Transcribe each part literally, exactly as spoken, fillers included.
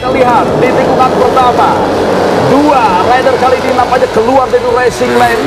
Kita lihat di tikungan pertama, dua rider kali ini nampaknya keluar dari racing lane.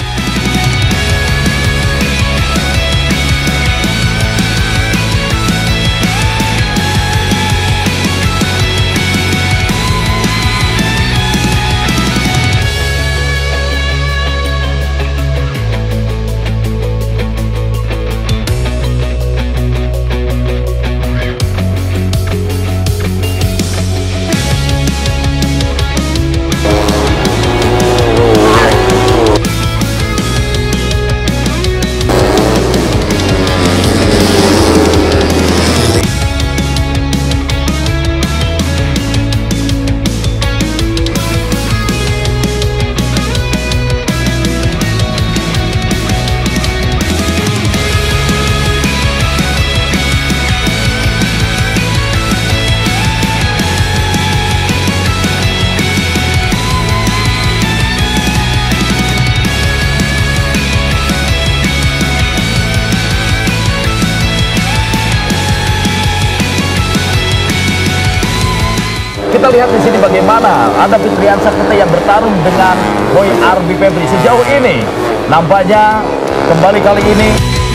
Kita lihat di sini bagaimana ada Fitrian Sakreta yang bertarung dengan Boy Arby Febri. Sejauh ini nampaknya kembali kali ini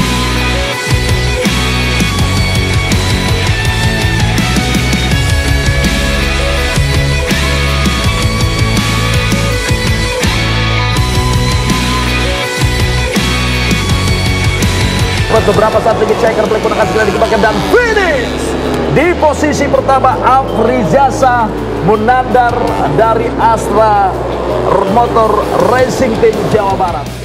beberapa saat lagi checker play pun akan segera dikembangkan dan finish. Di posisi pertama Afrizasa Munandar dari Astra Motor Racing Team Jawa Barat.